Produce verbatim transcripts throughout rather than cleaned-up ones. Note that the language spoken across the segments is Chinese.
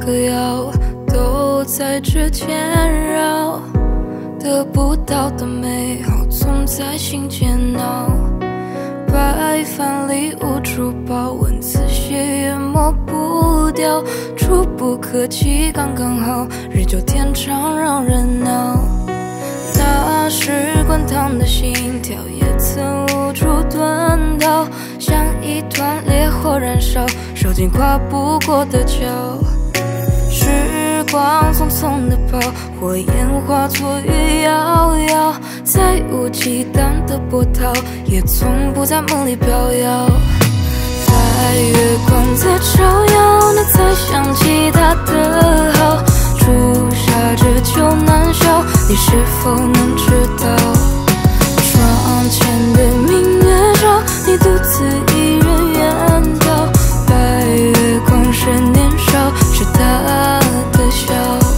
个要都在指尖绕，得不到的美好总在心间闹。白饭里无处报，文字写也抹不掉，触不可及刚刚好，日久天长让人恼。那时滚烫的心跳也曾无处遁逃，像一团烈火燃烧，烧尽跨不过的桥。时光匆匆地跑，火焰化作雨遥遥，再无激荡的波涛，也从不在梦里飘摇。在月光在照耀，你才想起他的好，朱砂痣就难消，你是否能知道？窗前的明月照，你独自一人远逃，白月光是年少，是他的笑。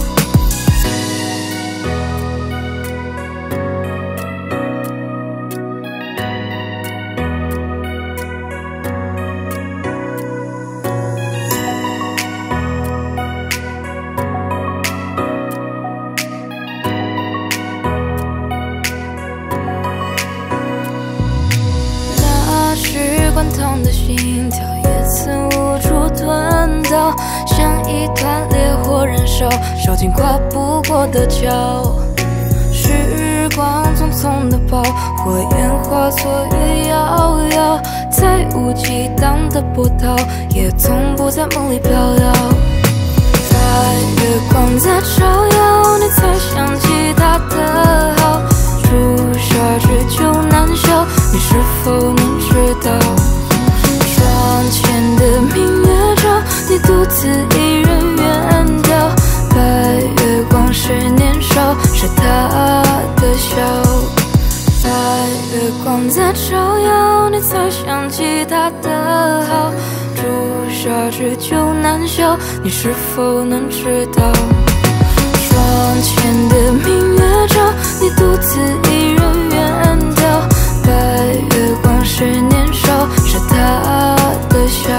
那时滚烫的心跳也曾无处遁逃，像一团烈火燃烧，烧尽跨不过的桥。时光匆匆地跑，火焰化作雨遥遥，再无激荡的波涛，也从不在梦里飘摇。在月光在照耀，你才想起他的好，朱砂痣就难消，你是否能知道？窗前的明月照，你独自一人远逃，白月光是年少，是他的笑。在月光在照耀，你才想起他的好，朱砂痣就难消，你是否能知道？窗前的明月照，你独自一人远逃，白月光是年少，是他的笑。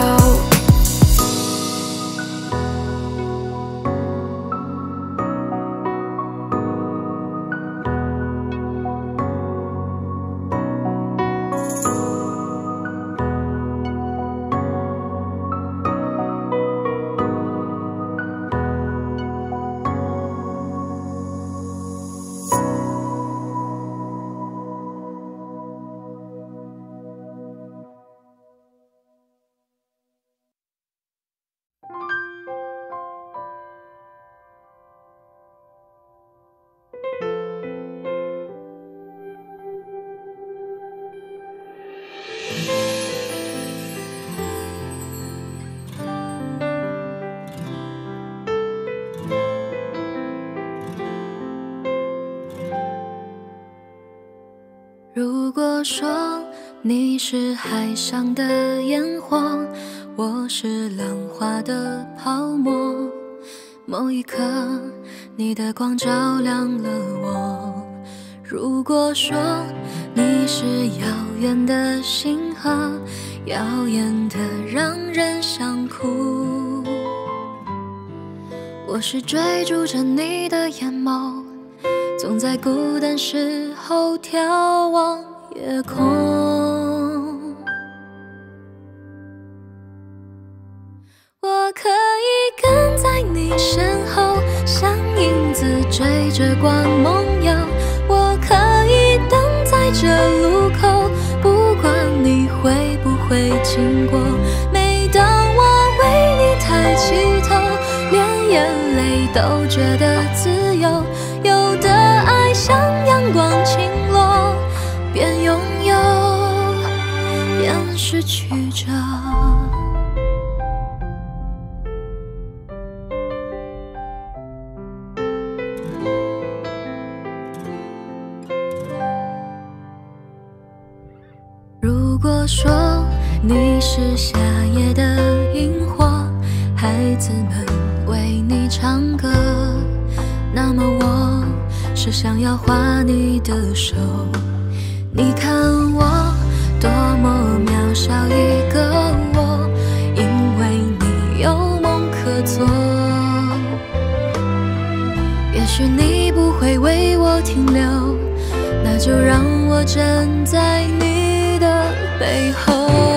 如果说你是海上的烟火，我是浪花的泡沫，某一刻你的光照亮了我。如果说你是遥远的星河，耀眼的让人想哭，我是追逐着你的眼眸，总在孤单时候眺望夜空。我可以跟在你身后，像影子追着光梦游。我可以等在这路口，不管你会不会经过。每当我为你抬起头，连眼泪都觉得自由。有的爱像阳光倾落，边拥有边失去着。如果说你是夏夜的萤火，孩子们为你唱歌，那么我是想要画你的手。你看我多么渺小一个我，因为你有梦可做。 就让我站在你的背后。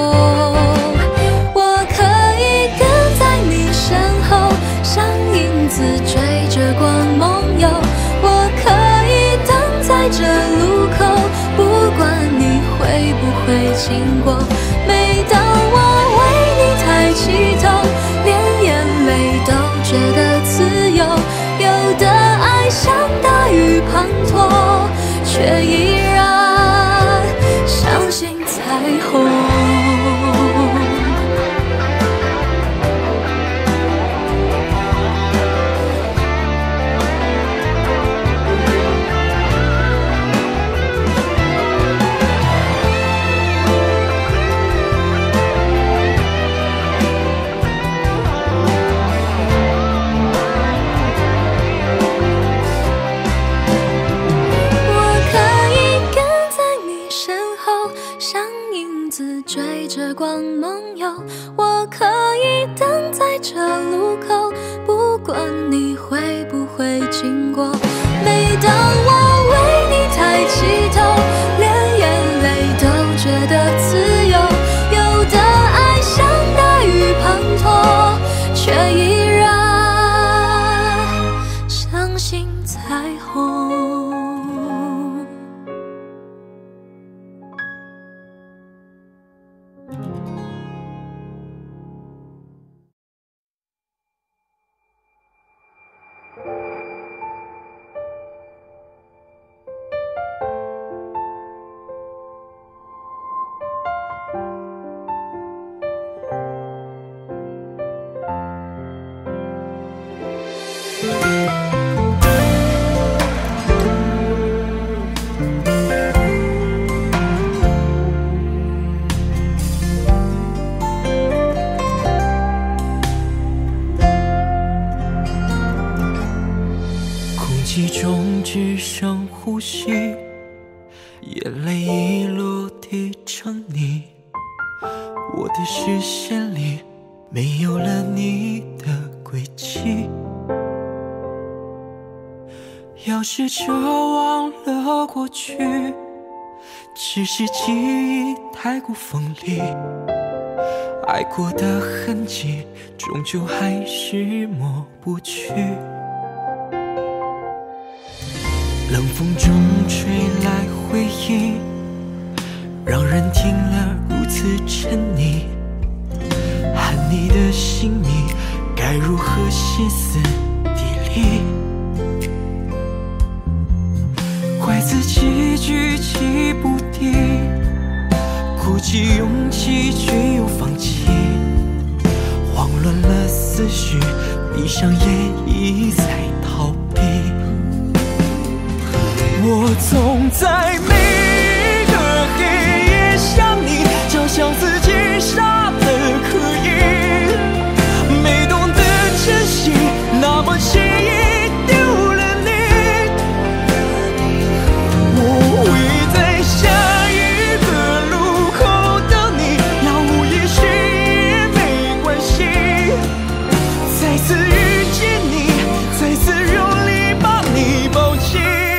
我可以跟在你身后，像影子追着光梦游。我可以等在这路口，不管你会不会经过。每当我为你抬起头，连眼泪都觉得自由。有的爱像大雨滂沱，却依然相信彩虹。追着光梦游，我可以等在这路口，不管你会不会经过。每当我为你抬起头，连眼泪都觉得自由。有的爱像大雨滂沱，却依然相信彩虹。 空气中只剩呼吸，眼泪已落地成泥，我的视线里没有了你的轨迹。要试着忘了过去，只是记忆太过锋利，爱过的痕迹终究还是抹不去。冷风中吹来回忆，让人听了如此沉溺。喊你的姓名，该如何歇斯底里？怪自己举棋不定，鼓起勇气却又放弃，慌乱了思绪，闭上眼一再逃避。我总在每个黑夜想你，就像自己傻得可以，没懂得珍惜，那么轻易丢了你。我会在下一个路口等你，杳无音讯也没关系，再次遇见你，再次用力把你抱紧。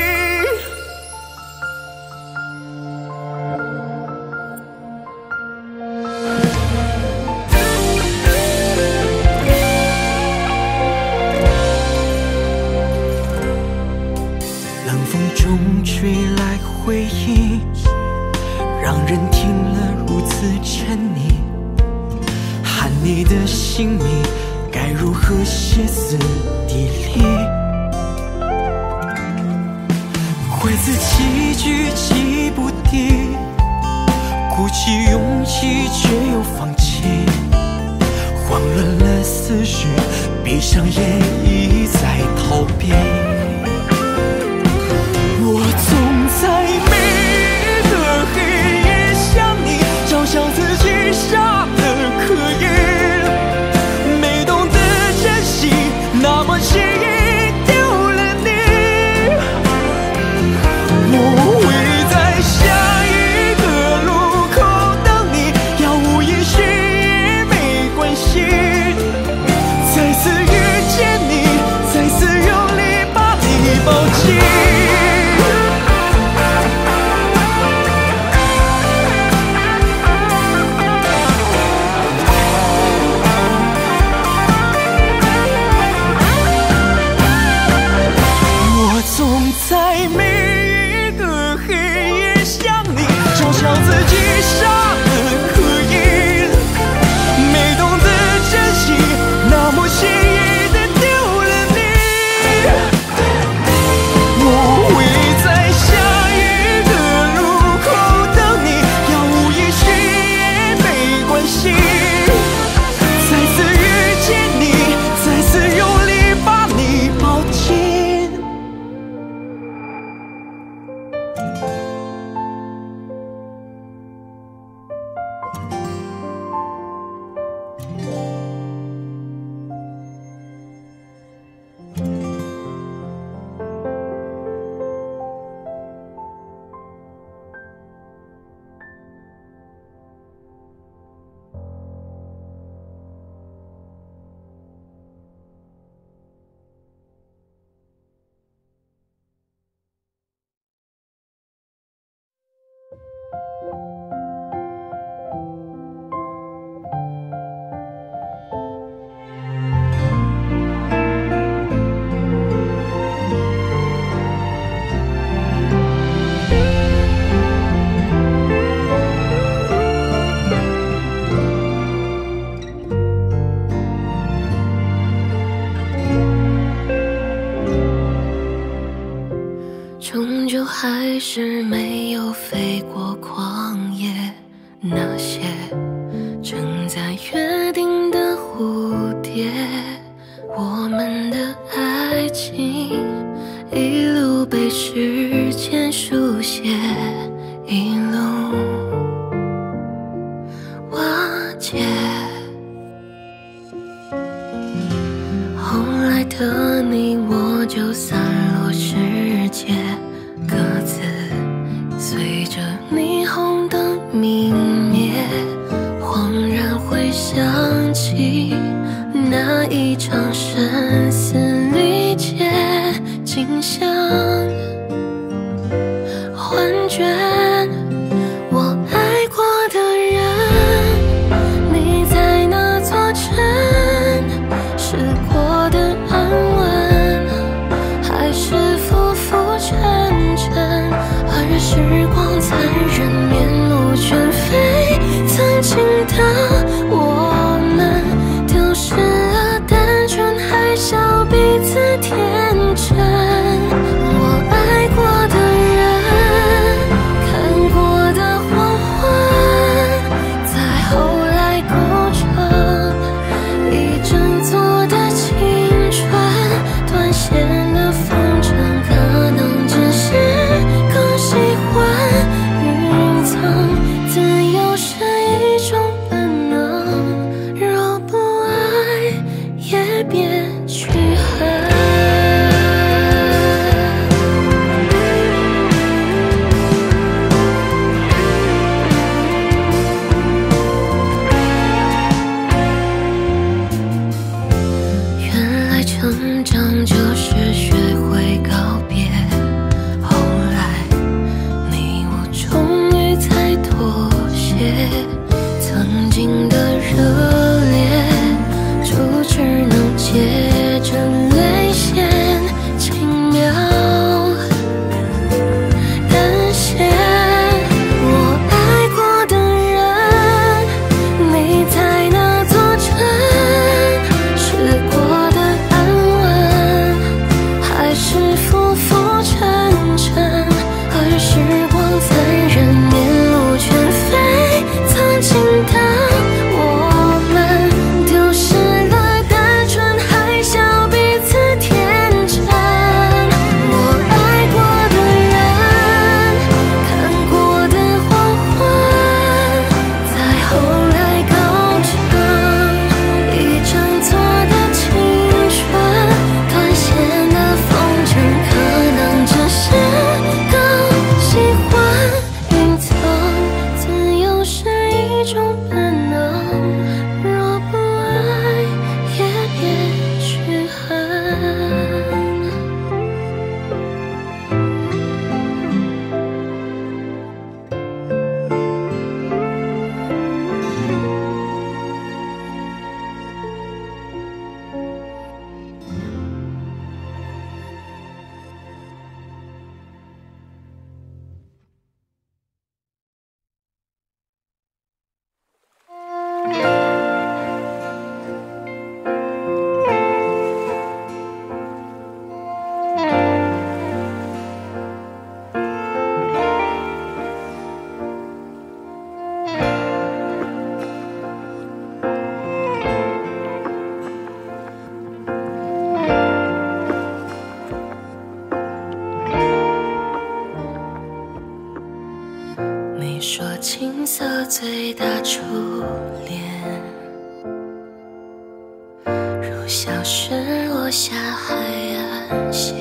吹来回忆，让人听了如此沉溺。喊你的姓名，该如何歇斯底里？怪自己举棋不定，鼓起勇气却又放弃，慌乱了思绪，闭上眼一再逃避。我总在每个黑夜想你，就像自己傻得可以，没懂得珍惜，那么轻易丢了你。我会在下一个路口等你，杳无音讯也没关系，再次遇见你，再次用力把终究还是没有飞过旷野。那些正在约定的蝴蝶，我们的爱情一路被时间书写，一路瓦解。后来的你我就散落世界，各自随着霓虹灯泯灭。恍然回想起那一场生死离结，竟像幻觉。我爱过的人，你在那座城，是过的安稳，还是浮浮沉沉？而时光残忍，面目全非，曾经的我们丢失了单纯，还笑彼此天真。我爱过的人，看过的黄昏，在后来构成一整座的青春。断线的风筝可能只是更喜欢云层，自由是一种本能，若不爱也别去恨。原来成长就是学会告别，后来你我终于才妥协。曾经的热烈，就只能借着泪腺，轻描淡写。我爱过的人，你在那座城，是过的安稳，还是浮浮沉沉？而时光残忍，面目全非，曾经的我们丢失了单纯，还笑彼此天真。我爱过的人，看过的黄昏，在后来构成一整座的青春。断线的风筝可能只是更喜欢云层，自由是一种本能，若不爱也别去恨。你说青涩最大初恋，如消失落下海岸线。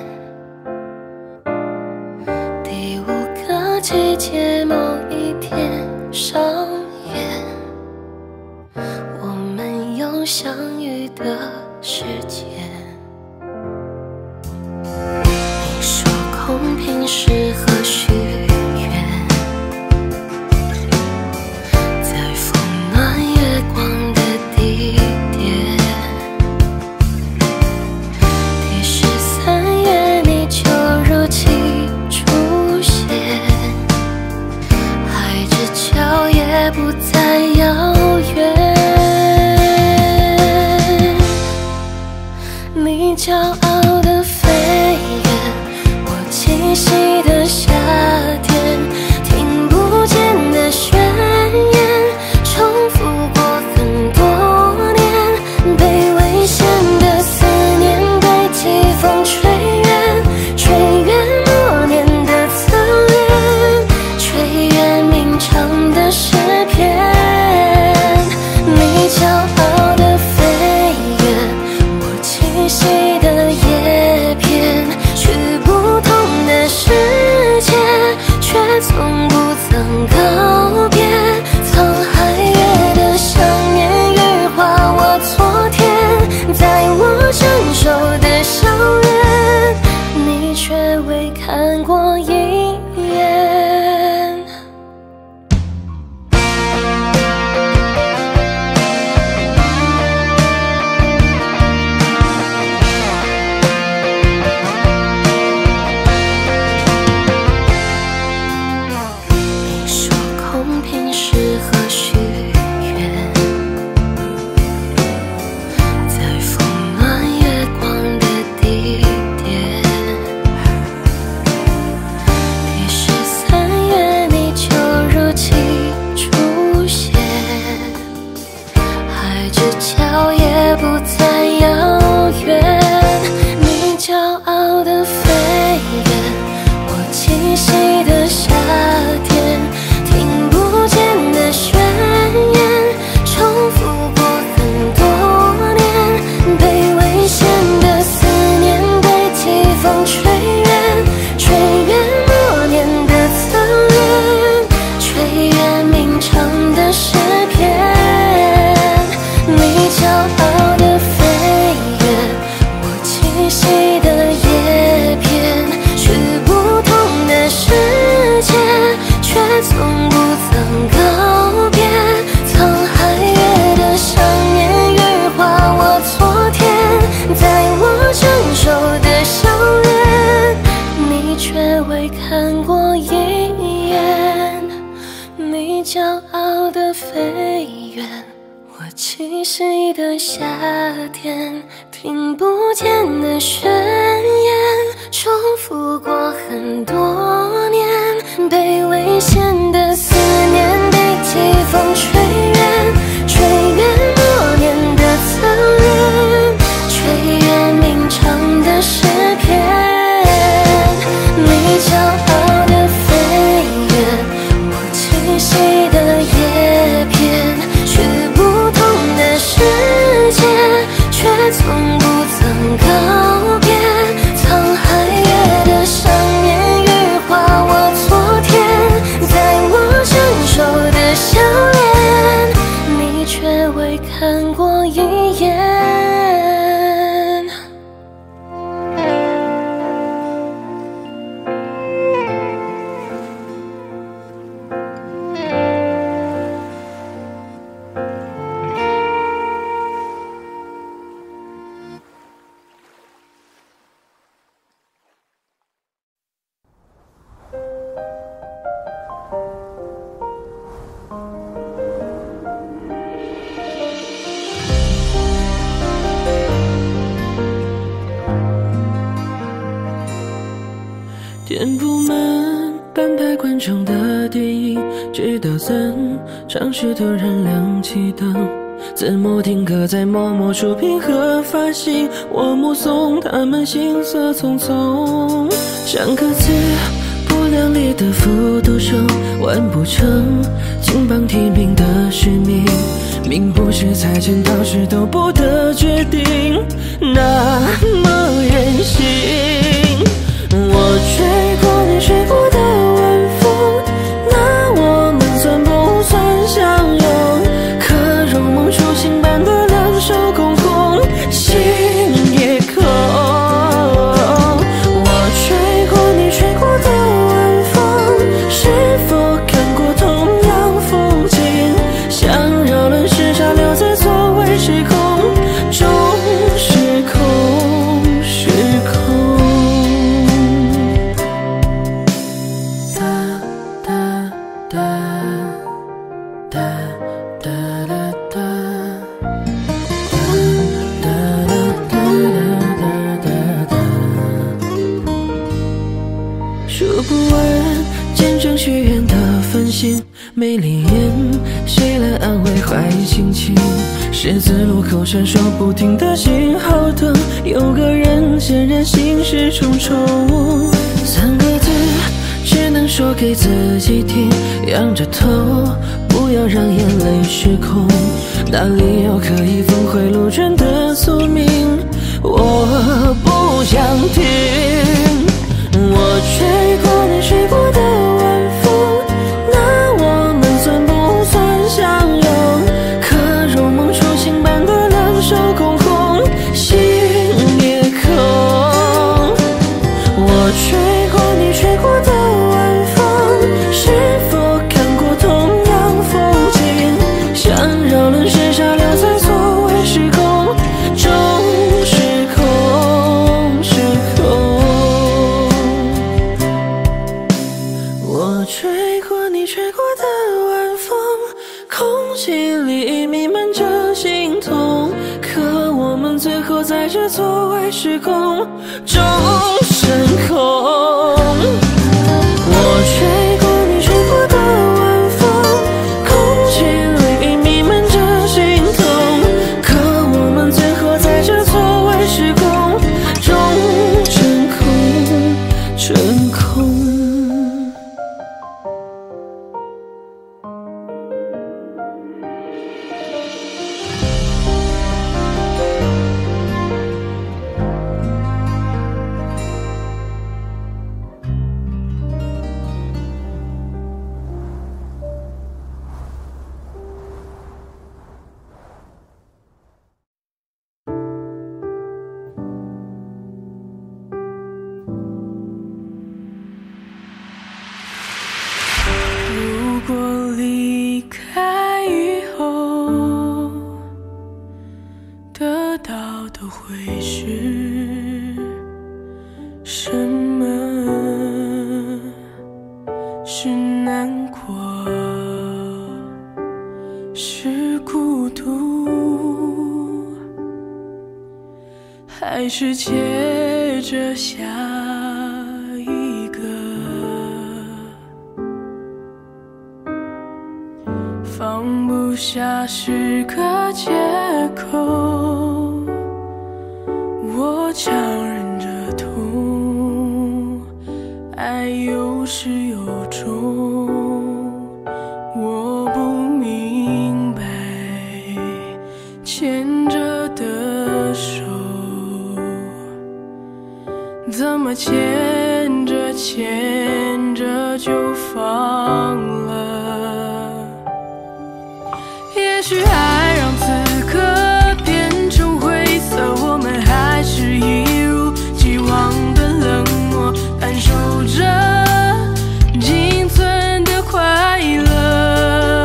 第五个季节某一天上演，我们有相遇的时间。你说空瓶适合许愿，在风暖月光的地点。第十三月你就如期出现，海之角也不再遥远。你骄傲的飞远，我轻清晰的夏天，听不见的宣言，重复过很多年，被危险的思念被季风吹远，吹远默念的侧脸，吹远鸣唱的诗篇。你骄傲的飞远，我栖息的叶片，去不同的世界，却从不曾告别。沧海月的想念羽化我昨天，在我成熟的校园，你却未看过一眼。你说空瓶适合许愿，在风暖月光的地点。于是三月你就如期出现，海之角也不再遥远。你骄傲的飞远，我栖息的夏天，听不见的宣言，重复过很多年，被危险的思念被季风吹远，吹远默念的侧脸，吹远鸣唱的诗篇。你骄傲的飞远，我栖息的叶片，去不同的世界，却从不曾告别。沧海月的想念羽化我昨天，在我成熟的校园，你却未看过一眼。你骄傲的飞远，我栖息的夏天，听不见的宣言，重复过很多年，被危险的思念被季风吹远，吹远默念的侧脸，吹远鸣唱的诗篇。你骄傲的飞远，我栖息的叶片，去不同的世界，却从不曾告别。沧海月的想念羽化我昨天，在我成熟的校园，你却未看过一眼。 填不满半排观众的电影，直到散场时突然亮起灯，字幕定格在某某出品和发行，我目送他们行色匆匆，像个字不量力的复读生，完不成金榜题名的使命，命不是财神到时都不得决定，那么任性。我吹过你吹过的晚风，那我们算不算相拥？可如梦初醒般的两手空空，心也空。我吹过你吹过的晚风，是否看过同样风景？想绕了时差留在座位时空中，时空时空。 数不完见证许愿的繁星，没灵验，谁来安慰坏心情？十字路口闪烁不停的信号灯，有个人显然心事重重。三个字只能说给自己听，仰着头，不要让眼泪失控。哪里有可以峰回路转的宿命？我不想听。我吹过你吹过的晚风，那我们算不算相拥？可如梦初醒般的两手空空，心也空。我吹过你吹过的晚风，是否看过同样风景？像绕轮时沙留在所谓时空中，时空时空。我吹过你吹过的晚风，空气里弥漫着心痛，可我们最后在这错位时空中升空。我吹过你吹过的晚风，空气里弥漫着心痛，可我们最后在这错位时空中升空升空。如果离开以后，得到的会是什么？是难过，是孤独，还是接着下一个？放不下是个借口，我强忍着痛，爱有始有终。我不明白牵着的手，怎么牵着牵着就放了？也许爱让此刻变成灰色，我们还是一如既往的冷漠，感受着仅存的快乐。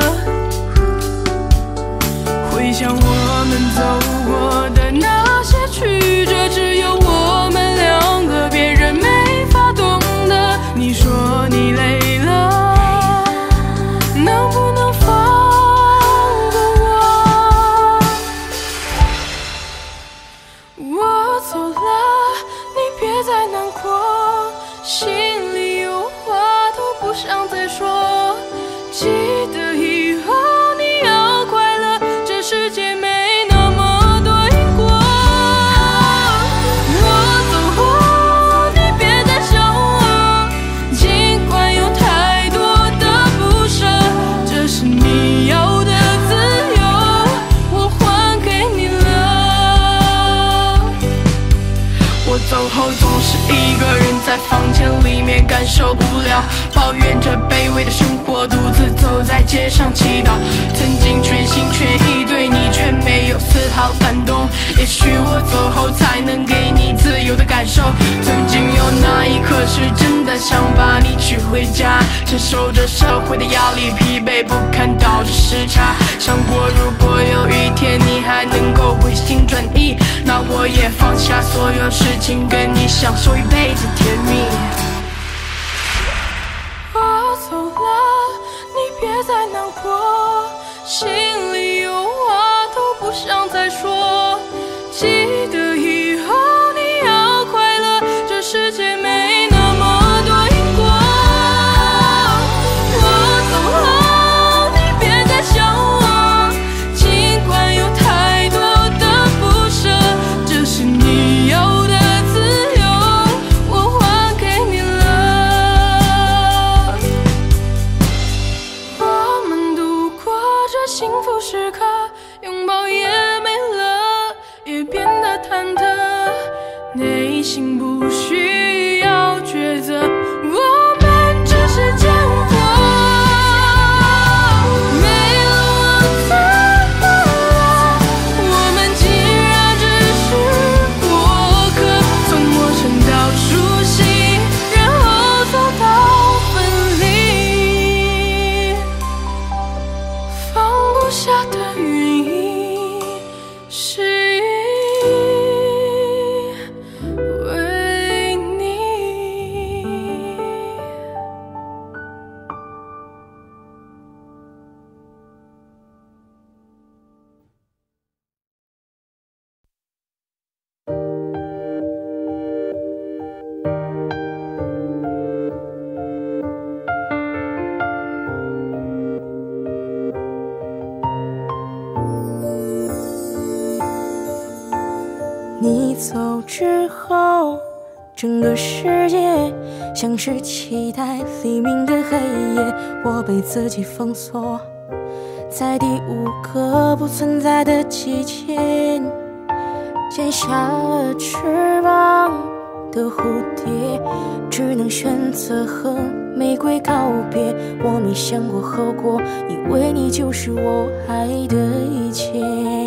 回想我们走过的那些曲折，只有我们两个，别人没法懂得。你说你累了，能不能放？我走了，你别再难过，心里有话都不想再说。记得以后你要快乐，这世界没那么多因果。我走后，你别再想我，尽管有太多的不舍，这是你要的自由，我还给你了。我走后总是一个人在房间里面感受不了，抱怨着卑微的生活，独自走在街上祈祷。曾经全心全意对你，却没有丝毫感动。也许我走后才能给你自由的感受。曾经有那一刻是真的想把你娶回家，承受着社会的压力，疲惫不堪导致时差。想过如果有一天你还能够回心转意，那我也放下所有事情，跟你享受一辈子甜蜜。我走了，你别再难过，心里有话都不想再说。记得以后你要快乐，这世界没那么多因果。 走之后，整个世界像是期待黎明的黑夜，我被自己封锁在第五个不存在的季节，剪下了翅膀的蝴蝶，只能选择和玫瑰告别。我没想过后果，以为你就是我爱的一切。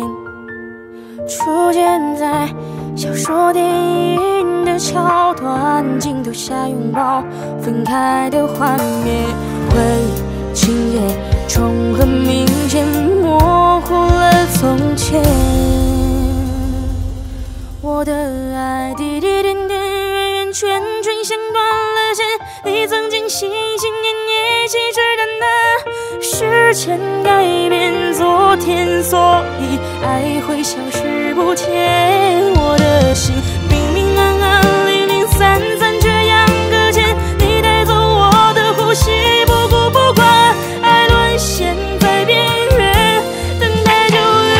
出现在小说电影的桥段，镜头下拥抱分开的画面，回忆情节重合明显，模糊了从前。我的爱滴滴点点圆圆圈圈像断了线，你曾经心心念念细致淡淡，时间改变昨天，所以爱会消失不见。我的心明明暗暗零零散散却样搁浅，你带走我的呼吸，不顾不管，爱沦陷在边缘，等待救援。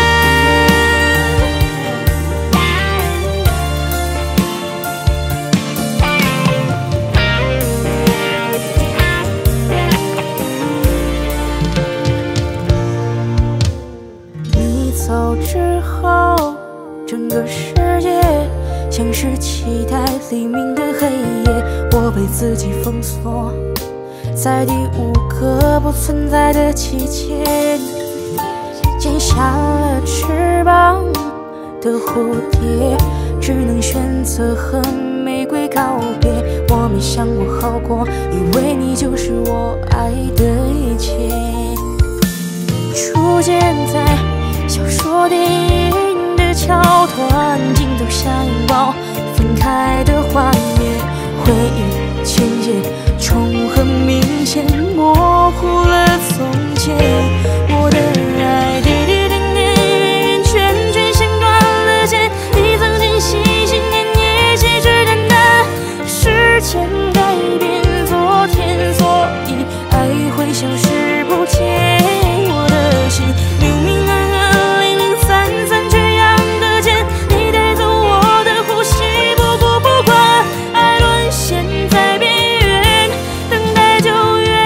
你走之后，整个世界像是期待黎明的黑夜，我被自己封锁在第五个不存在的季节，剪下了翅膀的蝴蝶，只能选择和玫瑰告别。我没想过后果，以为你就是我爱的一切。出现在小说电影的桥段，镜头下拥抱分开的画面，回忆情节重合明显，模糊了从前。我的爱滴滴点点圆圆圈圈像断了线，你曾经心心念念细致淡淡，时间改变昨天，所以爱会消失不见。我的心明明暗暗零零散散却样搁浅，你带走我的呼吸，不顾不管，爱沦陷在边缘，等待救援。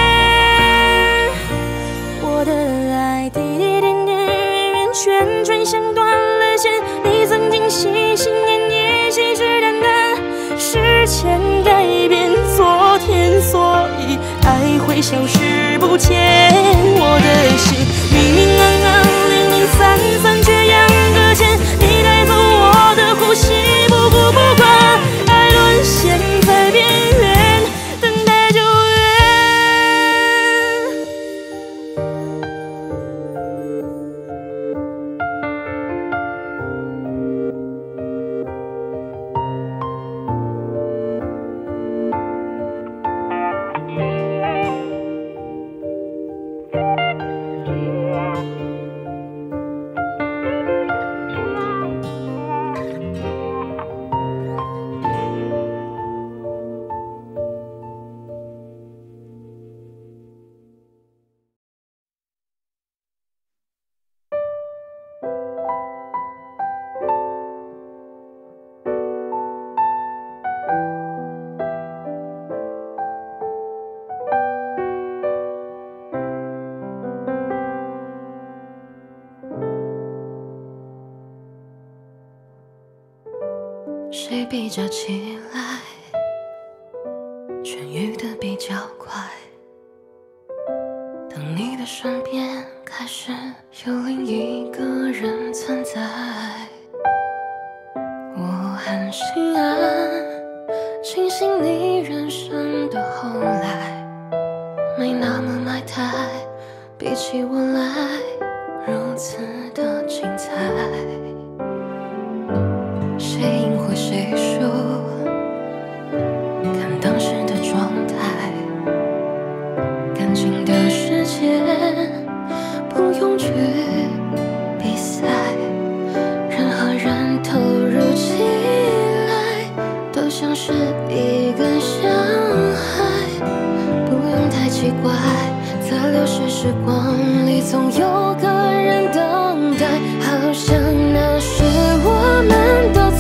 我的爱滴滴点点圆圆圈圈像断了线，你曾经心心念念细致淡淡，时间改变昨天，所以爱会消失不见。我的心明明暗暗零零散散却样搁浅，你带走我的呼吸，不顾不管，爱沦陷在边缘，等待救援。 谁比较起来痊愈的比较快？当你的身边开始有另一个人存在，我很心安，庆幸你人生的后来没那么埋汰，比起我来如此的精彩。谁赢或谁输，看当时的状态。感情的世界不用去比赛，任何人投入起来都像是一个小孩，不用太奇怪，在流逝时光里总有个人等待，好像那时我们都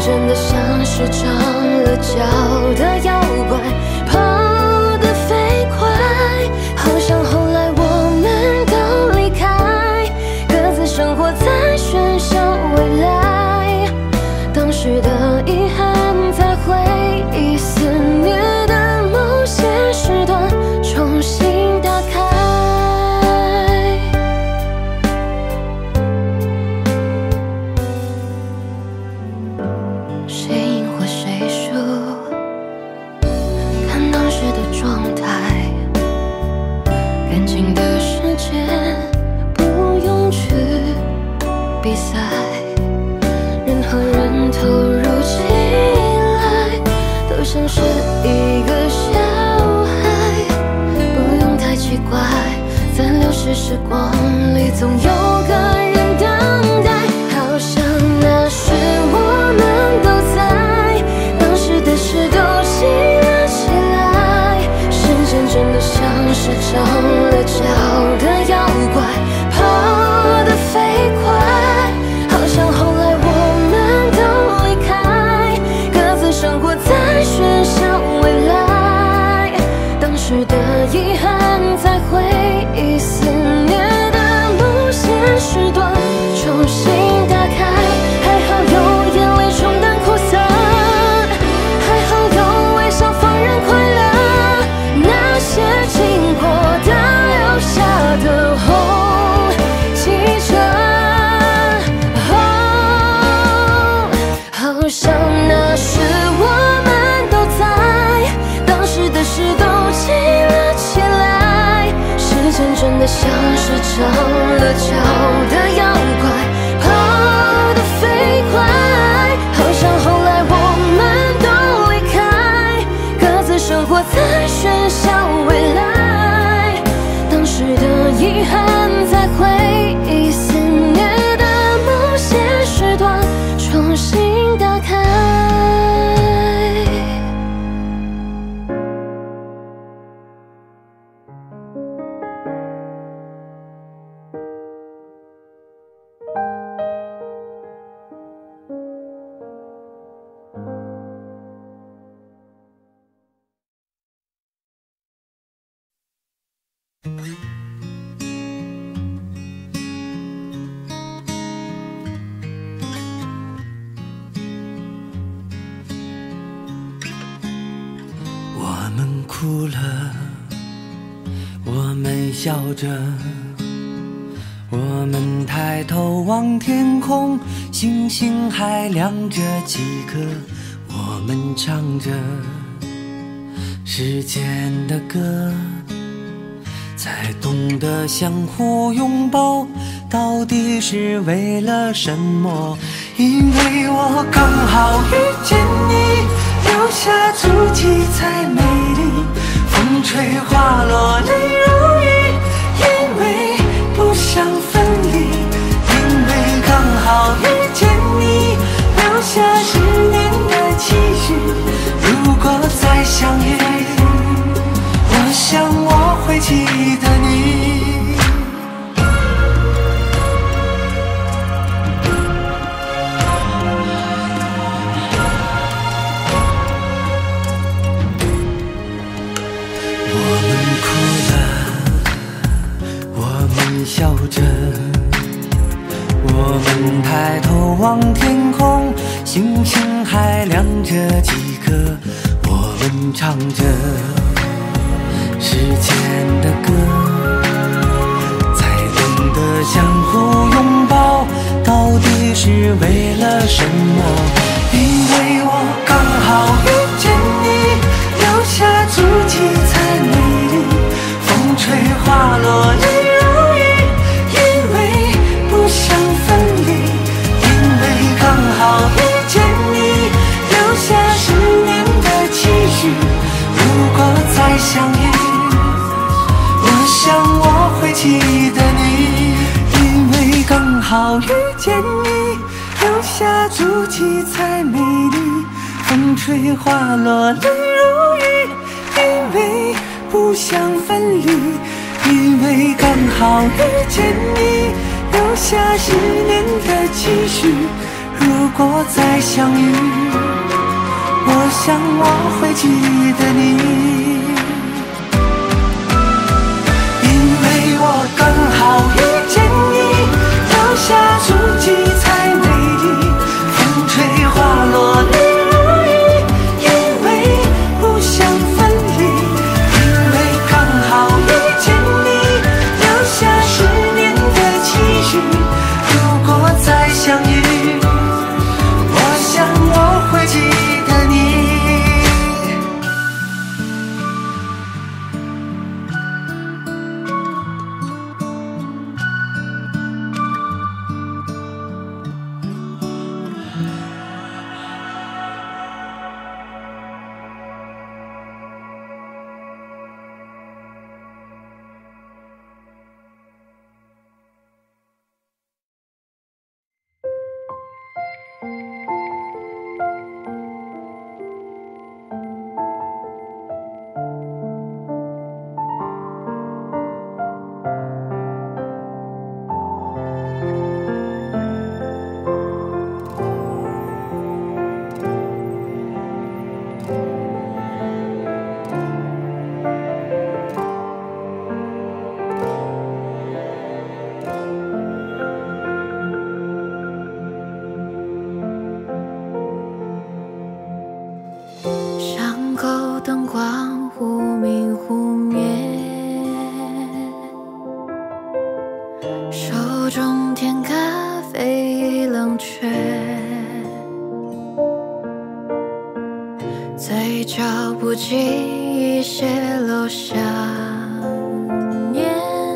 真的像是长了脚的妖怪，跑得飞快，好像后来我们都离开，各自生活在喧嚣未来。当时的遗憾，在回忆肆虐的某些时段重新打开。谁赢或谁输，看当时的状态。感情的世界不用去比赛，人和人投入起来，都像是一个小孩，不用太奇怪，在流逝时光里总有个人等待，好像那时我们都在，当时的事都记了起来，时间真的像是长了脚的妖怪，跑得飞快，好像后来我们都离开，各自生活在喧嚣未来。当时的遗憾，在回忆肆虐的某些时段重新打开。还好有眼泪冲淡扩散，还好有微笑放任快乐，那些经过的留下的红记着。哦，好像那时我们都在，当时的事都记了起来，时间真的像是长了脚的妖怪，跑得飞快，好像后来我们都离开，各自生活在喧嚣未来。当时的遗憾，在回忆肆虐的某些时段重新打开。 我们哭了，我们笑着，我们抬头望天空，星星还亮着几颗，我们唱着时间的歌，才懂得相互拥抱到底是为了什么。因为我刚好遇见你，留下足迹才美丽，风吹花落泪如雨，因为不想分离，因为刚好遇见你，留下十年的期许，如果再相遇，我想我会记得你。笑着，我们抬头望天空，星星还亮着几颗，我们唱着时间的歌，才懂得相互拥抱到底是为了什么。因为我刚好遇见你，留下足迹才美丽，风吹花落泪如雨，不想分离，因为刚好遇见你，留下十年的期许，如果再相遇，我想我会记得你。因为刚好遇见你，留下足迹才美丽，风吹花落泪如雨，因为不想分离，因为刚好遇见你，留下十年的期许， 如果再相遇，我想我会记得你，因为我刚好遇见你，留下足迹才美丽，风吹花落泪如雨，因为不想分离，因为刚好遇见你，留下十年的期许，如果再相遇，我想我会记得你。 巷口灯光忽明忽灭，手中甜咖啡已冷却，嘴角不经意泄露想念，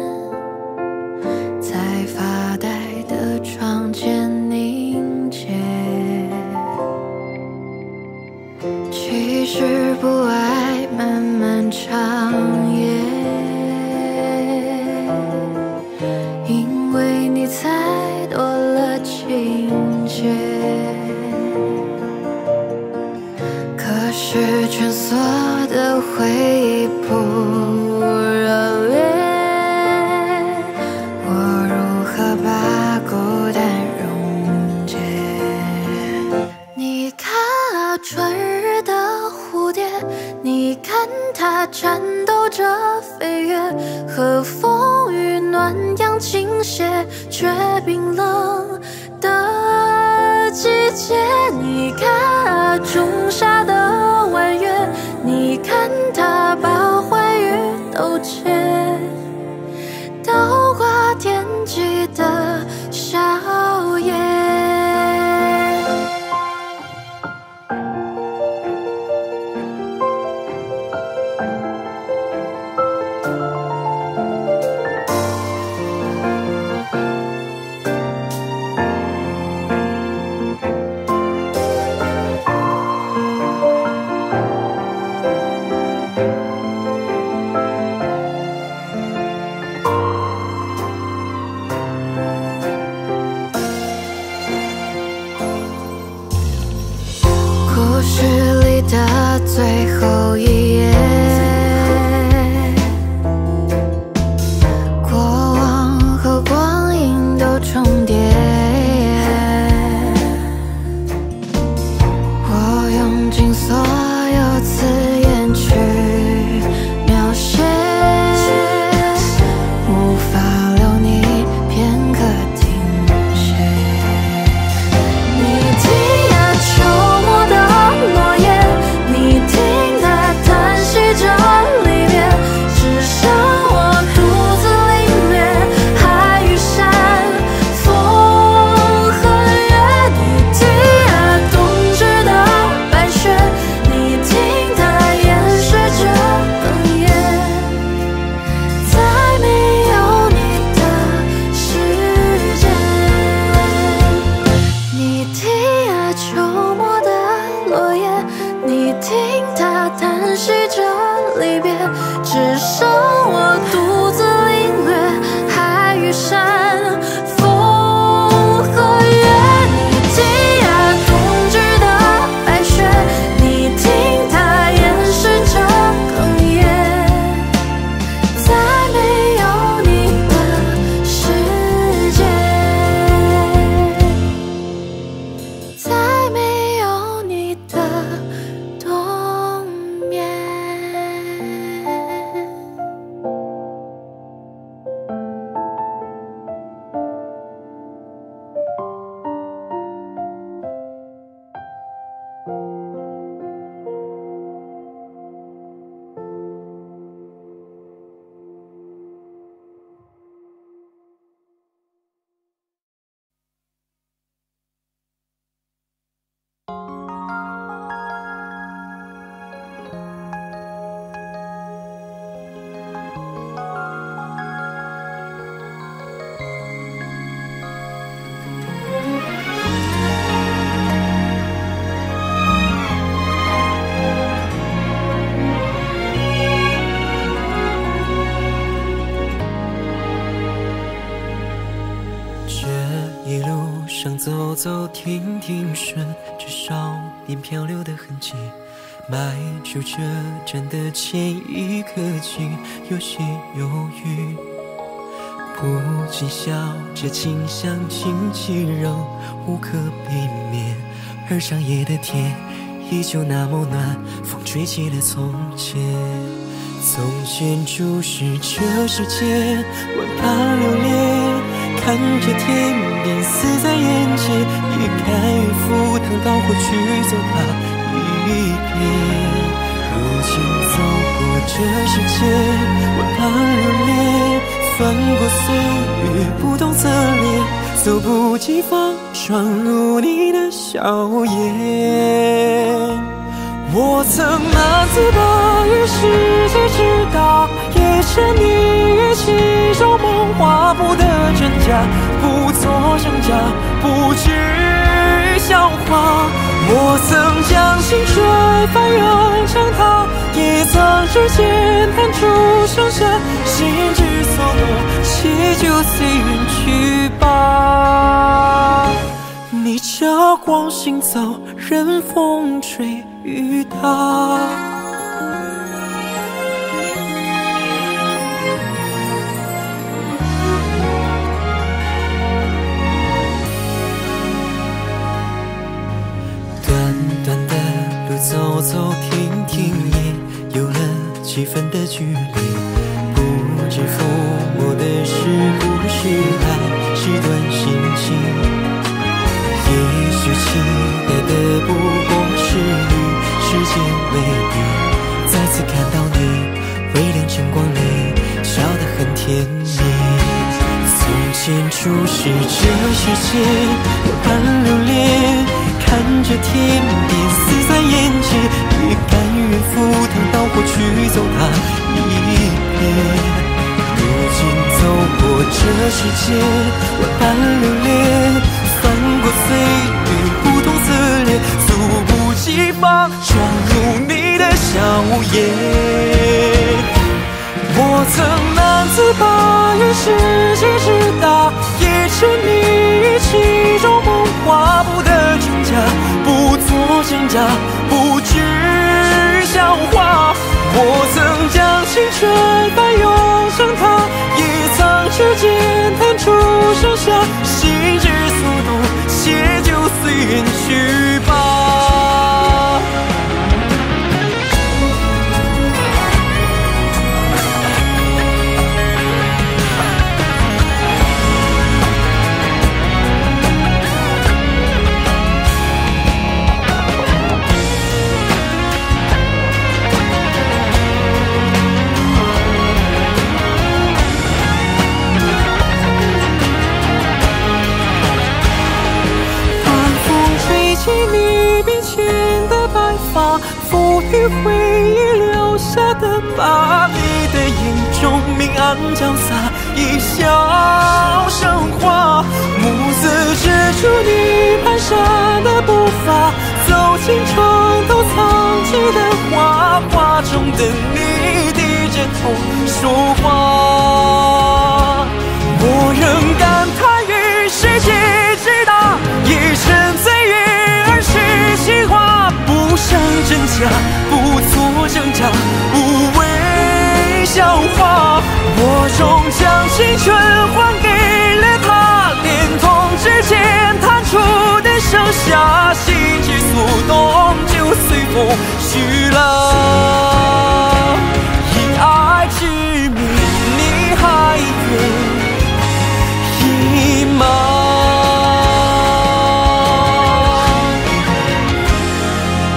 在发呆的窗前凝结。其实不爱漫漫长夜，因为你才多了情节。可是蜷缩的回忆不热烈，我如何把孤单溶解？你看啊，春日的蝴蝶，你看它颤抖着飞跃，和风与暖阳倾斜，却冰冷的季节。你看啊，仲夏的弯月，你看它把欢愉都结，倒挂惦记的笑靥。故事里的最后一页，过往和光阴都重叠，我用尽所有字眼去描写，无法留你片刻停歇。你听啊，秋末的落叶，你听它叹息着离别，只剩我独自领略海与山，风和月。你听啊，冬至的白雪，你听它掩饰着哽咽，在没有你的世界。你听啊，秋末的落叶，你听它叹息着离别，只剩我独自领略海与山，风和月。你听啊，冬至的白雪，你听它掩饰着哽咽，在没有你的世界。 走走停停顺着少年漂流的痕迹，迈出车站的前一刻起，有些犹豫。不禁笑着清香轻轻柔，无可避免。而长夜的天依旧那么暖，风吹起了从前。从前注视这世界，万般流连。看着天边似在眼前，一开云赴汤蹈火去走它一遍。如今走过这世界，万般流连，翻过岁月不同侧脸，猝不及防闯入你的笑颜。我曾难自拔于世界之大，也沉溺于其中梦话不得真假，不做声假，不止于笑话。我曾将青春翻涌成她，也曾指尖弹出盛夏，心之所动，且就随缘去吧。你这光行走，任风吹雨打。短短的路走走停停，也有了几分的距离。不知抚摸的是不是爱，是段心情。也许期待的不过是与时间为敌，再次看到你微亮晨光里笑得很甜蜜。从前注视这世界，万般流连，看着天边似在眼前，也甘愿赴汤蹈火去走它一遍。如今走过这世界，万般流连，翻过岁月不同侧脸，猝不及防闯入你的笑颜。我曾难自拔于世界之大，也沉溺于其中梦话不得真假，不做挣扎，不止于笑话。我曾将青春翻涌成她，也曾指尖弹出盛夏，心之所动，且就随缘去吧。你鬓前的白发，赋予回忆留下的疤。你的眼中明暗交洒，一笑生花。暮色遮住你蹒跚的步伐，走进床头藏起的画，画中的你低着头说话。我仍感叹于世界之大，也沉醉于情话，不想真假，不做挣扎，无谓笑话。我终将青春还给了他，连同指尖弹出的盛夏，心之所动，就随风去了。以爱之名，你还愿意吗？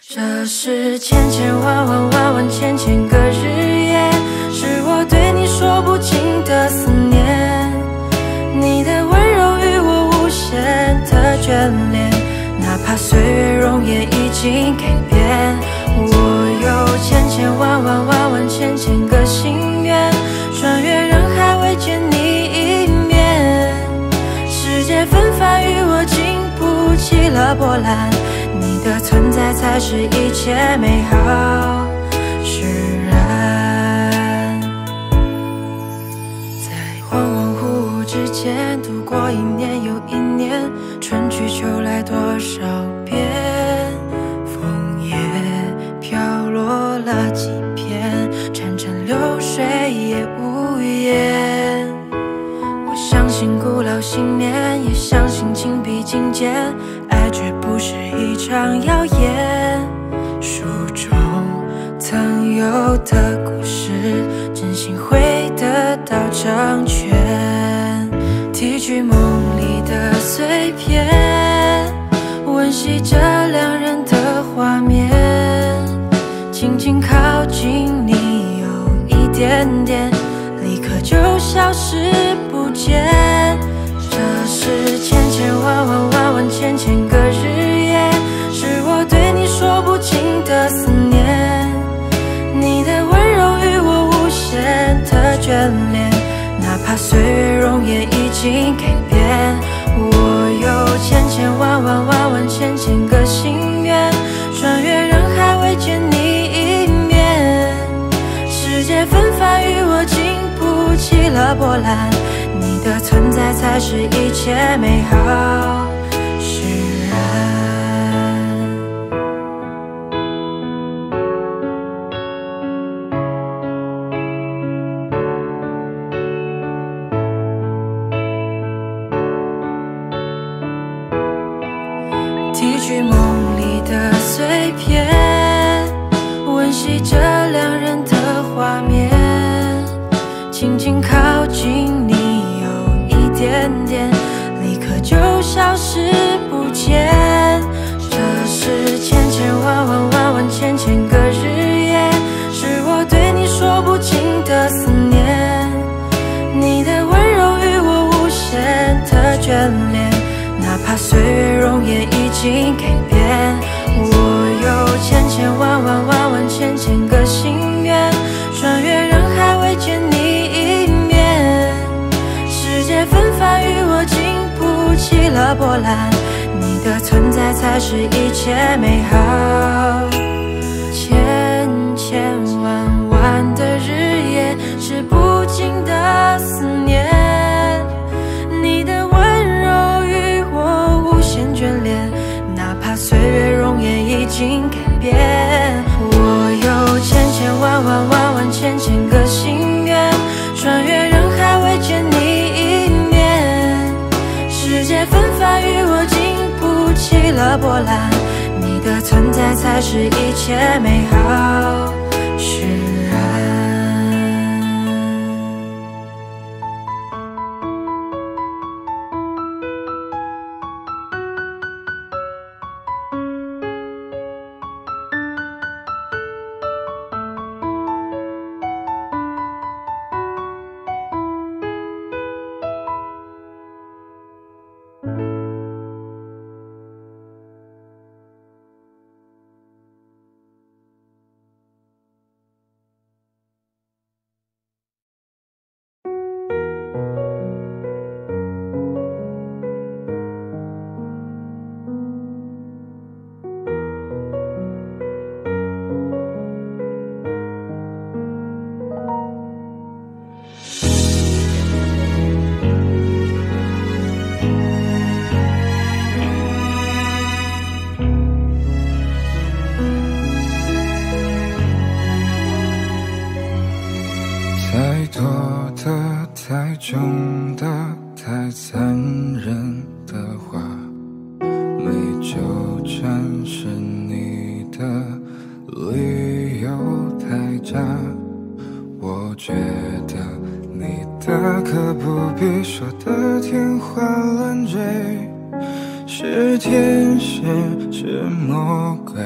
这是千千万万万万千千个日夜，是我对你说不尽的思念。你的温柔与我无限的眷恋，哪怕岁月容颜已经改变。我有千千万万万万千千个心愿，穿越人海为见你一面。世界纷繁与我经不起了波澜，你的存在才是一切美好释然。在恍恍惚惚之间度过一年又一年，春去秋来多少遍，枫叶飘落了几片，潺潺流水也无言。我相信古老信念，也相信情比金坚，爱绝不是一场谣言。书中曾有的故事，真心会得到成全。提取梦里的碎片，温习着两人的画面，轻轻靠近你有一点点，立刻就消失不见。这是千千万万万万千千个日夜，是我对你说不尽的思念。你的温柔与我无限的眷恋，哪怕岁月容颜已经改变。我有千千万万万万千千个心愿，穿越人海为见你一面。世界纷繁与我经不起了波澜，你的存在才是一切美好释然。提取梦里的碎片，温习着两人的画面，轻轻靠近你有一点点，立刻就消失不见。这是千千万万万万千千个日夜，是我对你说不尽的思念。你的温柔与我无限的眷恋，哪怕岁月容颜已经改变。我有千千万万万万千千个心愿，穿越人海为见你一面。世界纷繁与我经不起了波澜，你的存在才是一切美好。千千万万的日夜，是不尽的思念。你的温柔与我无限眷恋，哪怕岁月容颜已经改变。我有千千万万万万千千个心愿，穿越人海为见你一面。世界纷繁与我经不起了波澜，你的存在才是一切美好释然。 太多的、太重的、太残忍的话，没纠缠是你的理由太假。我觉得你大可不必说的天花乱坠，是天使是魔鬼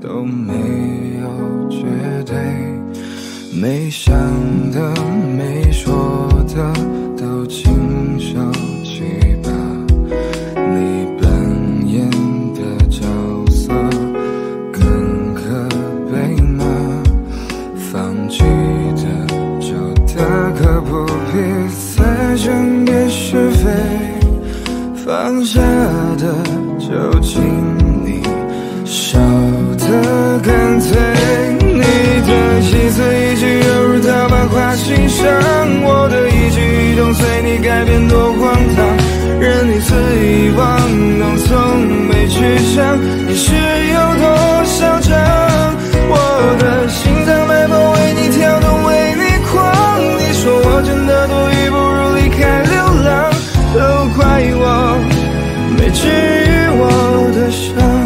都没有绝对，没想的没说的都亲手去吧。你扮演的角色更可悲吗？放弃的就大可不必再争辩是非，放下的就请你少得干脆。你的一字一句犹如刀疤划心上，我的一举一动随你改变多荒唐，任你肆意妄动从没去想你是有多嚣张。我的心脏脉搏为你跳动为你狂，你说我真的多余不如离开流浪，都怪我没治愈我的伤。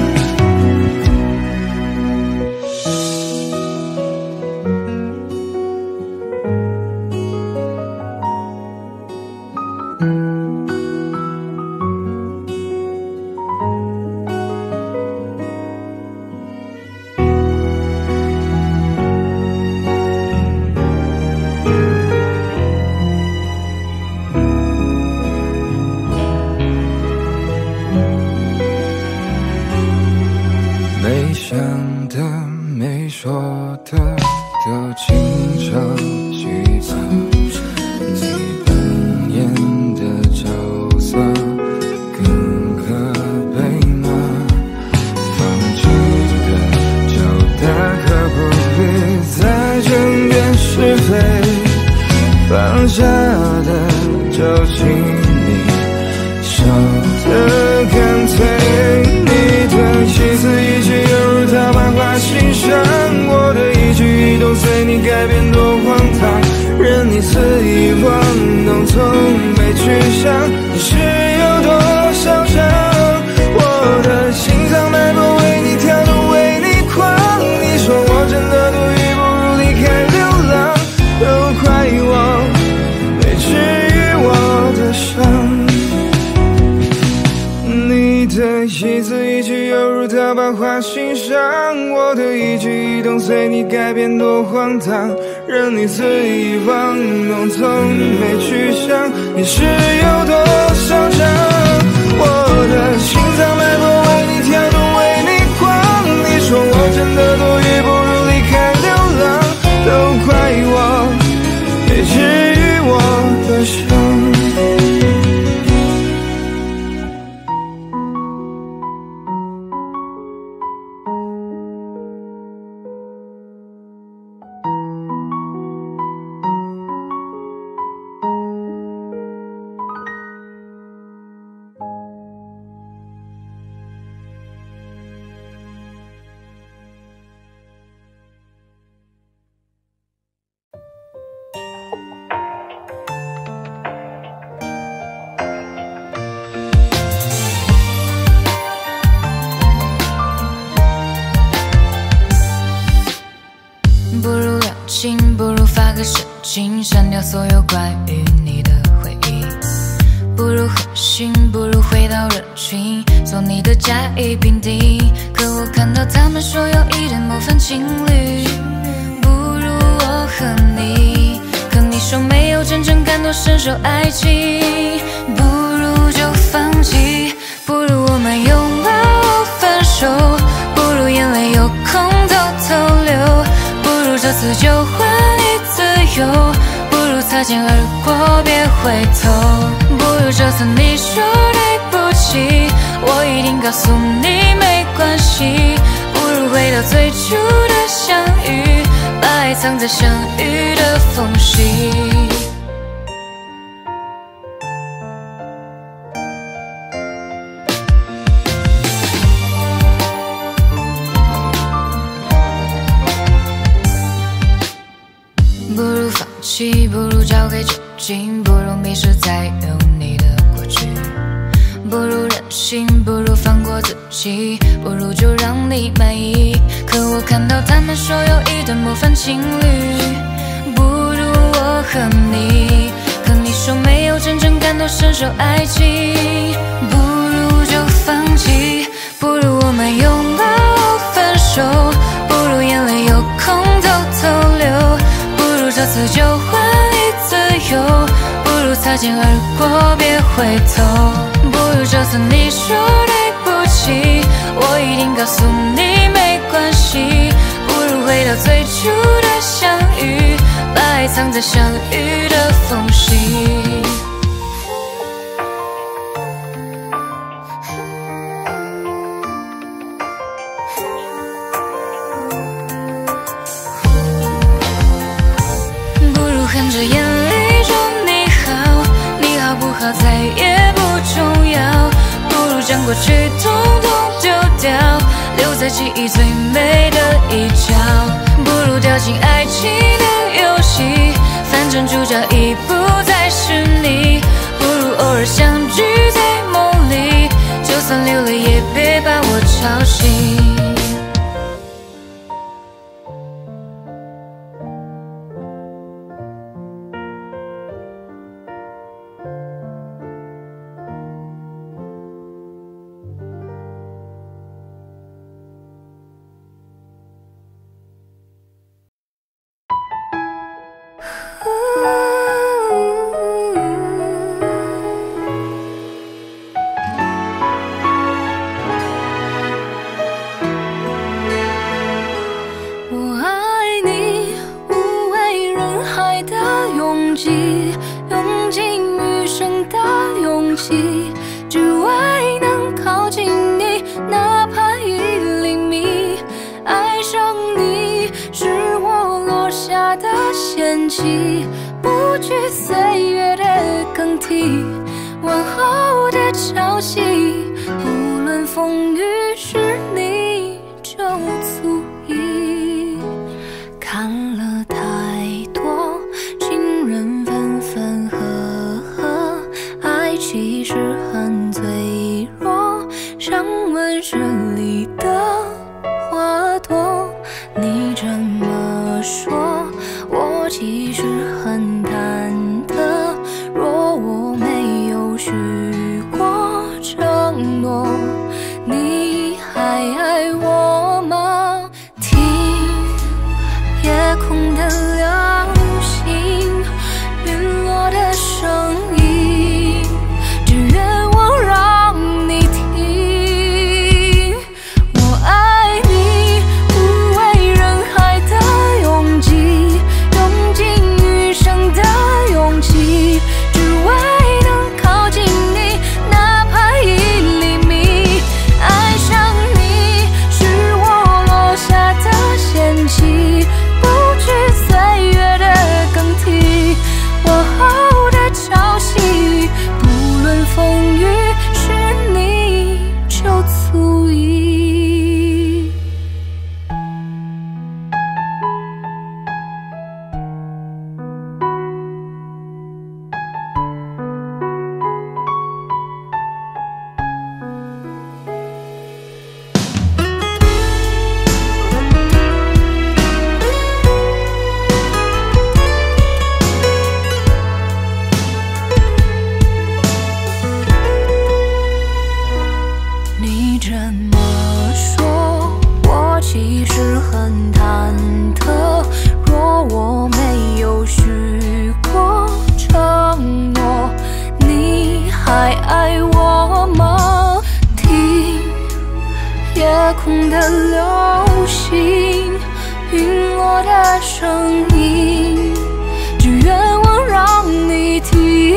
没想的没说的都亲手去吧。你扮演的角色更可悲吗？放弃的就大可不必再争辩是非，放下的就请你少得干脆。你的一字一句犹如刀疤划心上，我的一举一动随你改变多荒唐，任你肆意妄动从没去想你是有多嚣张。我的心脏脉搏为你跳动为你狂，你说我真的多余不如离开流浪，都怪我没治愈我的伤。你的一字一句犹如刀疤划心上，我的一举一动随你改变多荒唐，任你肆意妄动从没去想你是有多嚣张。我的心脏脉搏为你跳动为你狂，你说我真的多余不如离开流浪，都怪我没治愈我的伤。 不如聊情，不如发个神经，删掉所有关于你的回忆。不如狠心，不如回到人群，做你的甲乙丙丁。可我看到他们说有一点模范情侣，不如我和你。可你说没有真正感同身受爱情，不如就放弃。不如我们拥抱分手，不如眼泪有空偷偷流。这次就换你自由，不如擦肩而过别回头。不如这次你说对不起，我一定告诉你没关系。不如回到最初的相遇，把爱藏在相遇的缝隙。不如放弃，不如交给酒精，不如迷失在有你的过去。不如任性，不如放过自己，不如就让你满意。可我看到他们说有一对模范情侣，不如我和你。可你说没有真正感同身受爱情，不如就放弃。不如我们拥抱分手。 有，不如擦肩而过，别回头。不如就算你说对不起，我一定告诉你没关系。不如回到最初的相遇，把爱藏在相遇的缝隙。含着眼泪说你好，你好不好再也不重要，不如将过去统统丢掉，留在记忆最美的一角。不如掉进爱情的游戏，反正主角已不再是你。不如偶尔相聚在梦里，就算流泪也别把我吵醒。 只为能靠近你，哪怕一厘米。爱上你是我落下的陷阱，不惧岁月的更替，往后的潮汐，不论风雨是你就足矣。看了太多情人分分合合，爱其实很脆弱，像温室里的花朵。你这么说，我其实很忐忑。若我没有许过承诺，你还爱我吗？听夜空的流星，陨落的声音，只愿我让你听。我爱你，不为人海的拥挤，用尽余生的勇气，只为能靠近你，哪怕一厘米。爱上你是我落下的陷阱，不惧岁月的更替，往后的潮汐，不论风雨是你就足矣。你这么说，我其实很忐忑。若我没有许过承诺，你还爱我吗？听夜空的流星，陨落的声音，只愿我让你听。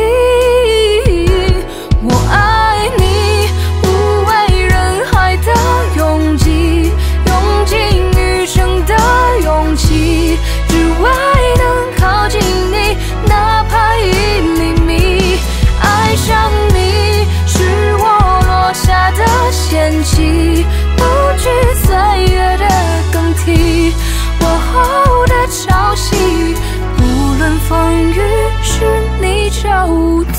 我爱你，不为人海的拥挤，用尽余生的勇气，只为能靠近你，哪怕一厘米。爱上你是我落下的陷阱，不惧岁月的更替，往后的潮汐，不论风雨是你就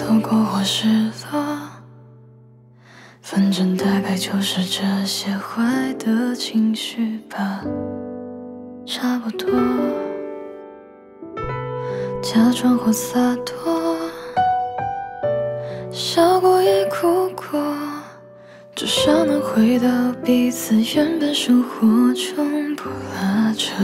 走过或失落，反正大概就是这些坏的情绪吧，差不多。假装或洒脱，笑过也哭过，至少能回到彼此原本生活中，不拉扯。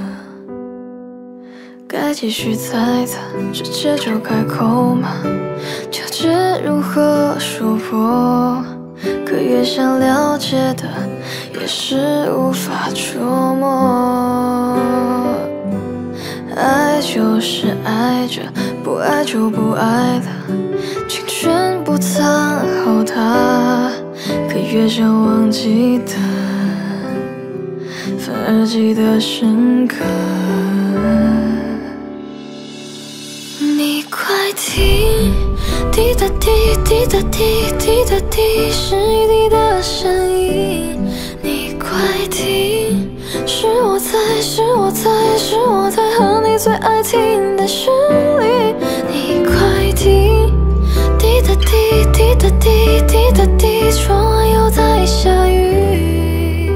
该继续猜测，直接就开口吗？纠结如何说破，可越想了解的，也是无法捉摸。爱就是爱着，不爱就不爱了，请全部藏好它。可越想忘记的，反而记得深刻。你快听，滴答滴，滴答滴，滴答滴，是雨滴的声音。你快听，是我在，是我在，是我在和你最爱听的旋律。你快听，滴答滴，滴答滴，滴答滴，窗外又在下雨。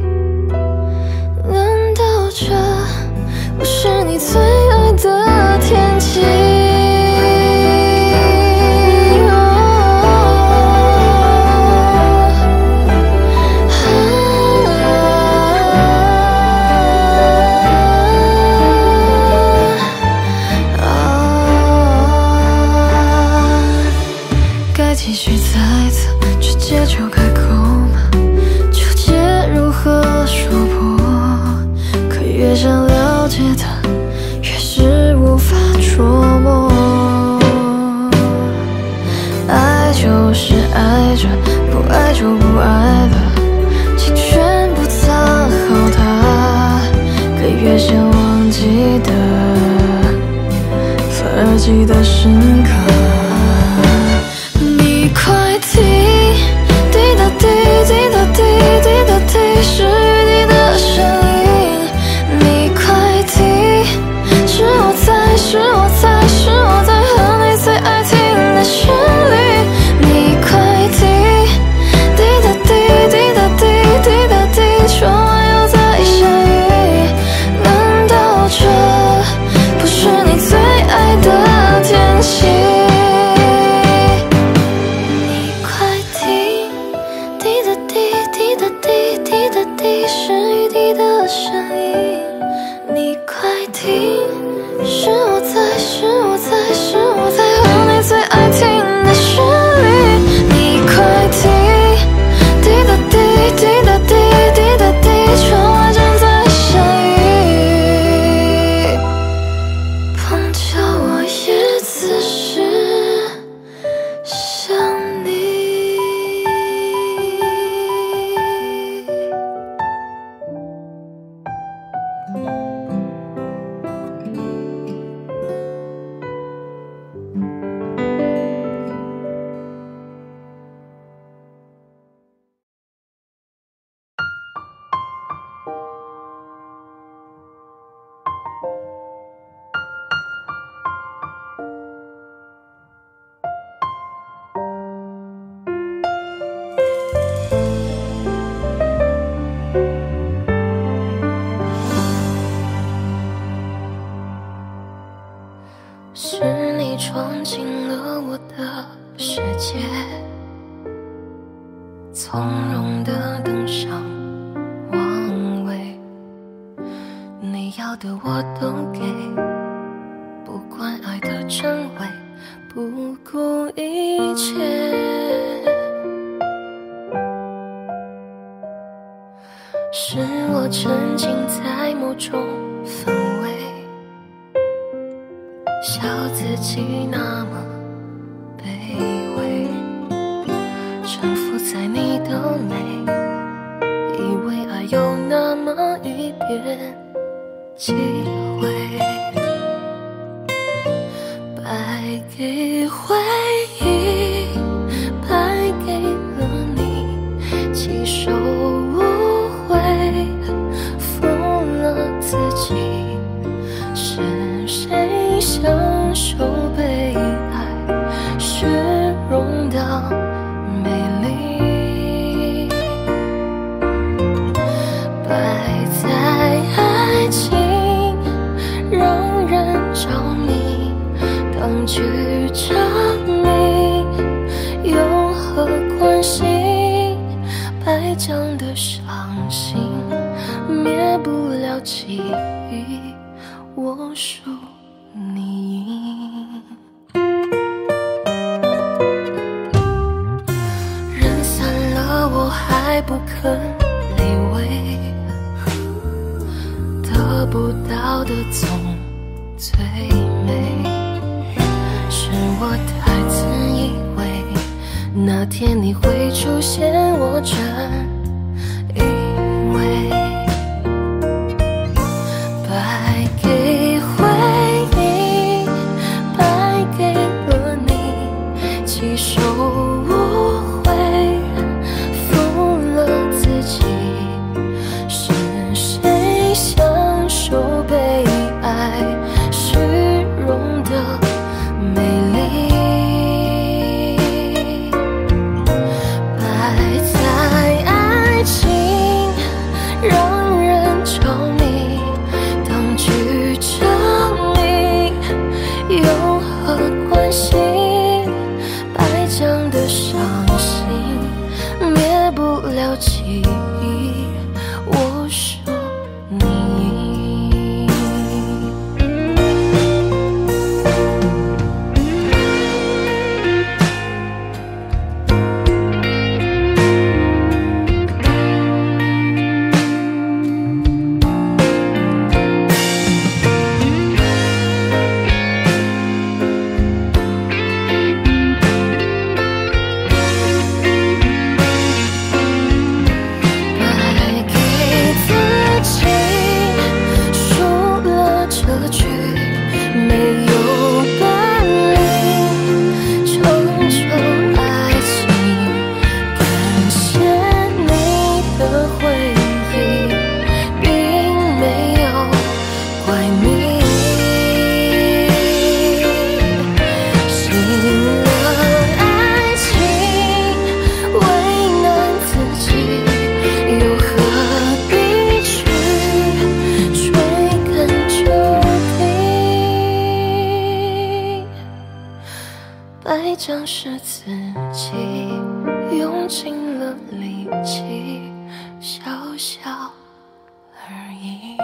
难道这不是你最爱的天气？继续猜测，直接就开口吗？纠结如何说破，可越想了解的，越是无法捉摸。爱就是爱着，不爱就不爱了，请全部藏好它。可越想忘记的，反而记得深刻。快听，滴答滴，滴答滴，滴答滴，是雨滴的声音。你快听，是我在，是我在，是我在和你最爱听的旋律。你快听，滴答滴，滴答滴，滴答滴，窗外又在下雨。难道这不是你最爱的天气？是雨滴的声音，你快听，是我在，是我在，是我在和你最爱听的旋律。你快听，滴答滴，滴答滴，滴答滴，窗外正在下雨，碰巧我也此时想你。是你闯进了我的世界，从容地登上王位，你要的我都给，不管爱的真伪，不顾一切。是我沉浸在某种氛围，笑自己那么卑微，臣服在你的美，以为爱有那么一点机会，败给回忆，败给了你，弃守无悔，疯了自己。是谁享受被爱，学记忆，我属你。人散了，我还不肯理会，得不到的总最美。是我太自以为那天你会出现，我真以为白给回忆，白给了你，几首误会，负了自己。是谁享受被爱虚荣的美丽？摆在爱情让人着迷，当局者迷，有何关系？白讲的伤心，灭不了记忆，我属你。白给自己，输了这局，没有本领拯救爱情。感谢你的回忆，并没有怪你。信了爱情，为难自己，又何必去追根究底？白讲是自己用尽了力气，笑笑而已。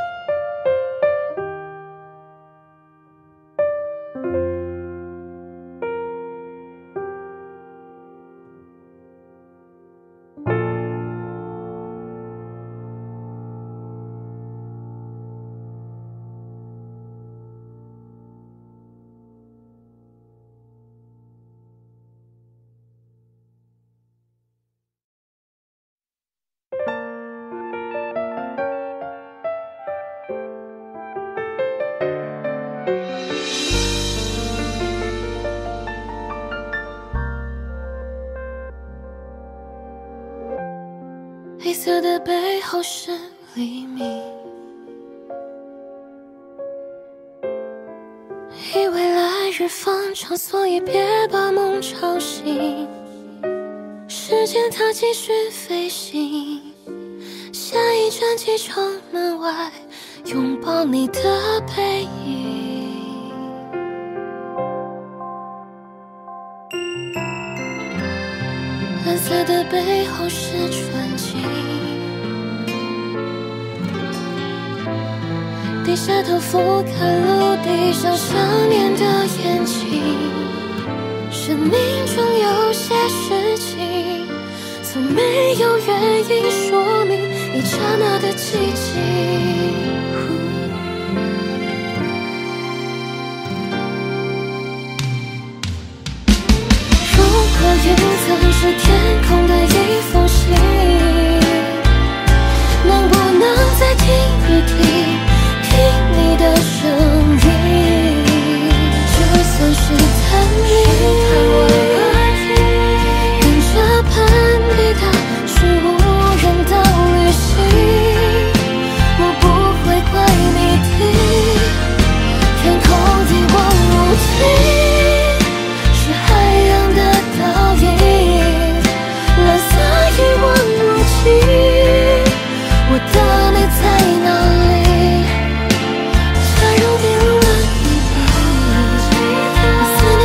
黑色的背后是黎明，以为来日方长，所以别把梦吵醒。时间它继续飞行，下一站机场门外，拥抱你的背影。蓝色的背后是纯净，低下头俯瞰陆地上想念的眼睛。生命中有些事情，从没有原因说明一刹那的寂静。如果云层是天空的一封信，能不能再听一听，听你的声音？就算是探秘，跟着攀比它是无人的旅行，我不会怪你听，天空一望无际。我的你在哪里？假如给了你，思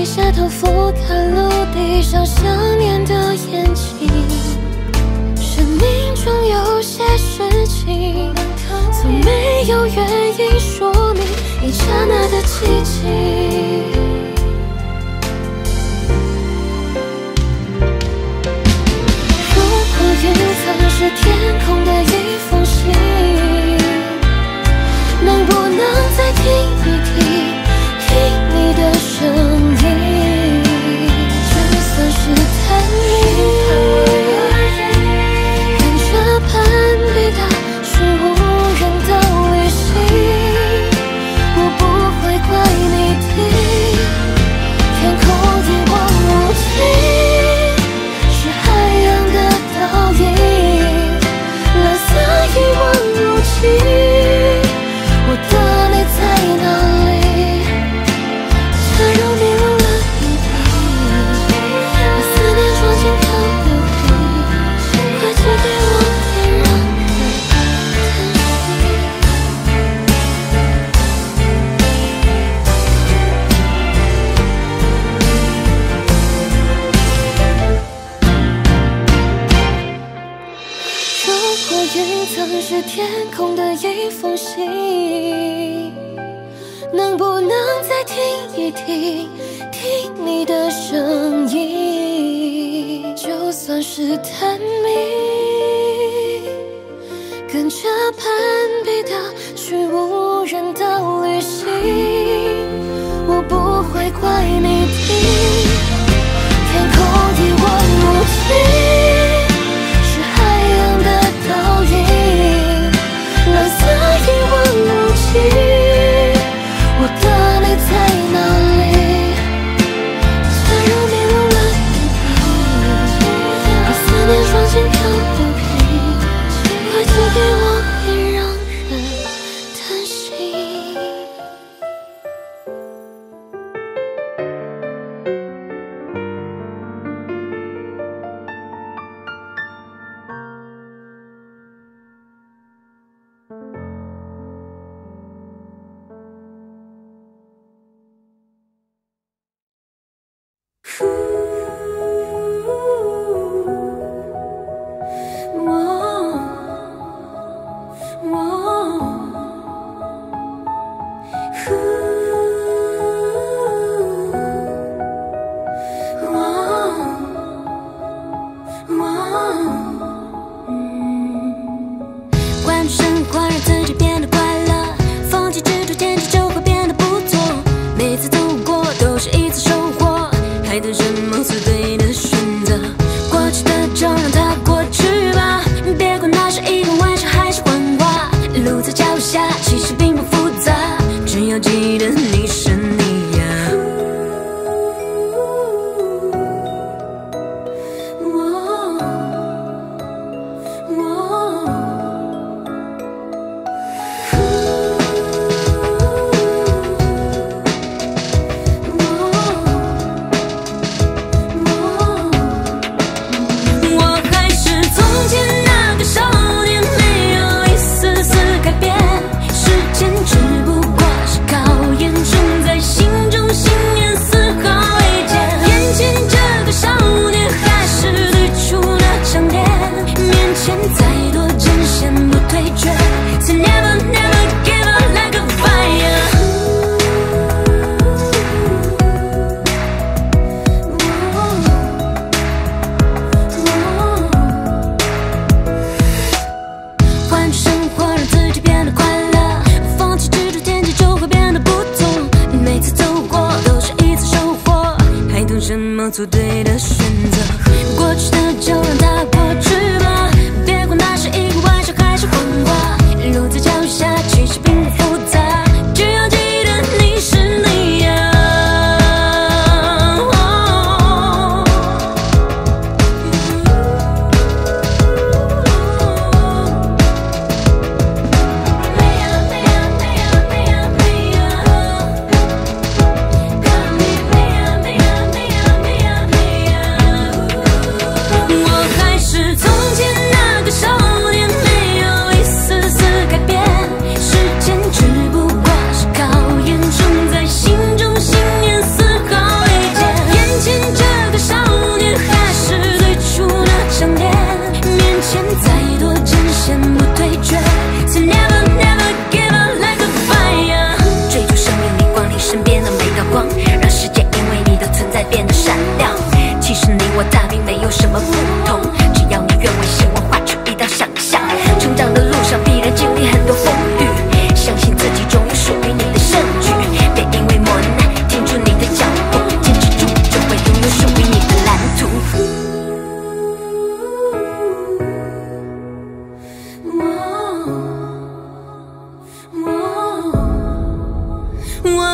下头俯瞰陆地上想念的眼睛。生命中有些事情，从没有原因说明一刹那的寂静。如果云层是天空的一封信，能不能再听一听，听你的声音？就算是探秘，跟着攀比的是无人的旅行，我不会怪你听。天空一望无际，是海洋的倒影，蓝色一望无际。我的你在哪里？假如迷路了一地，把思念装进漂流瓶，快寄给我，别让人叹息。如果云层是天空的一封信，能不能再听一听，听你的声音？就算是探秘，跟着攀比的去无人的旅行，我不会怪你听。天空一望无际，是海洋的倒影，蓝色一望无际。我的你在哪里？假如迷路了一地，把思念装进漂流瓶，快寄给我，别让人叹息。关注生活，让自己变得快乐，放弃执着，坚持就会变得不错。每次走过都是一次收获，还等什么？做对的选择。过去的就让它过去吧，别管那是一个玩笑还是谎话。路在脚下，其实并不复杂，只要记得你是你呀。做对的选择，过去的就让它过去吧，别管那是一个玩笑还是谎话。路在脚下，其实并不复杂，只要记得你是你呀。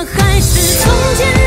还是从前。